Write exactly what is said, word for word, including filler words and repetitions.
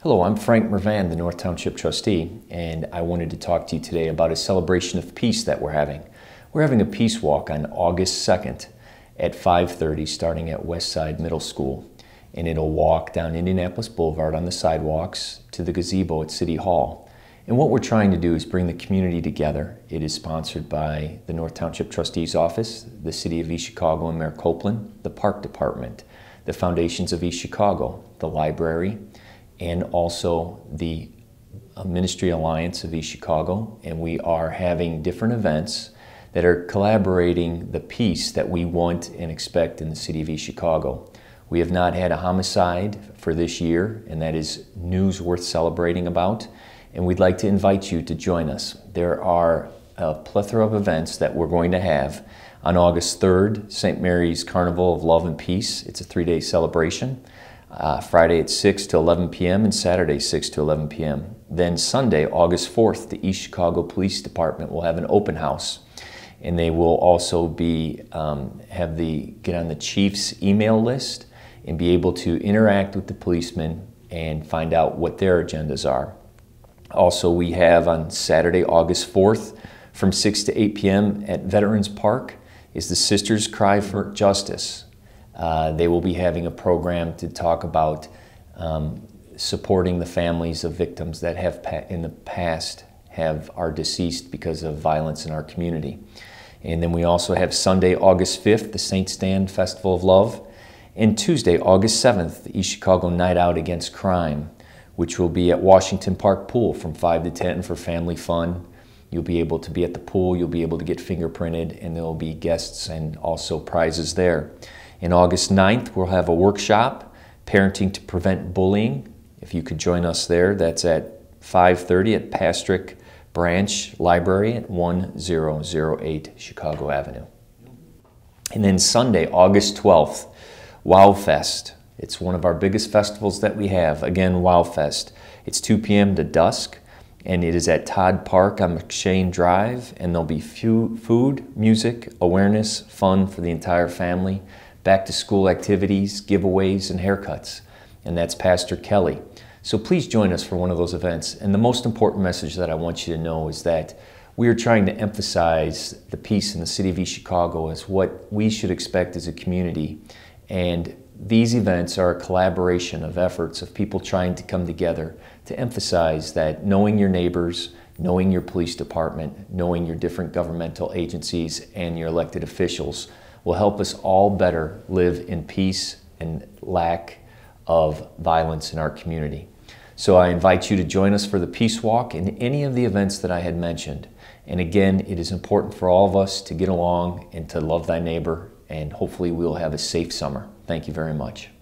Hello, I'm Frank Mrvan, the North Township Trustee, and I wanted to talk to you today about a celebration of peace that we're having. We're having a peace walk on August second at five thirty, starting at Westside Middle School. And it'll walk down Indianapolis Boulevard on the sidewalks to the gazebo at City Hall. And what we're trying to do is bring the community together. It is sponsored by the North Township Trustee's Office, the City of East Chicago and Mayor Copeland, the Park Department, the Foundations of East Chicago, the Library, and also the Ministry Alliance of East Chicago. And we are having different events that are collaborating the peace that we want and expect in the City of East Chicago. We have not had a homicide for this year, and that is news worth celebrating about. And we'd like to invite you to join us. There are a plethora of events that we're going to have. On August third, Saint Mary's Carnival of Love and Peace. It's a three-day celebration. Uh, Friday at six to eleven p m and Saturday six to eleven p m Then Sunday, August fourth, the East Chicago Police Department will have an open house. And they will also be um, have the get on the chief's email list and be able to interact with the policemen and find out what their agendas are. Also, we have on Saturday, August fourth, from six to eight p m at Veterans Park is the Sisters Cry for Justice. Uh, they will be having a program to talk about um, supporting the families of victims that have pa in the past have are deceased because of violence in our community. And then we also have Sunday, August fifth, the Saint Stan Festival of Love, and Tuesday, August seventh, the East Chicago Night Out Against Crime, which will be at Washington Park Pool from five to ten for family fun. You'll be able to be at the pool, you'll be able to get fingerprinted, and there will be guests and also prizes there. On August ninth, we'll have a workshop, Parenting to Prevent Bullying. If you could join us there, that's at five thirty at Pastrick Branch Library at one thousand eight Chicago Avenue. And then Sunday, August twelfth, Wow Fest. It's one of our biggest festivals that we have. Again, Wow Fest. It's two p m to dusk, and it is at Todd Park on McShane Drive, and there'll be food, music, awareness, fun for the entire family, back to school activities, giveaways, and haircuts. And that's Pastor Kelly. So please join us for one of those events. And the most important message that I want you to know is that we are trying to emphasize the peace in the City of East Chicago as what we should expect as a community. And these events are a collaboration of efforts of people trying to come together to emphasize that knowing your neighbors, knowing your police department, knowing your different governmental agencies and your elected officials will help us all better live in peace and lack of violence in our community. So I invite you to join us for the Peace Walk and any of the events that I had mentioned. And again, it is important for all of us to get along and to love thy neighbor, and hopefully we'll have a safe summer. Thank you very much.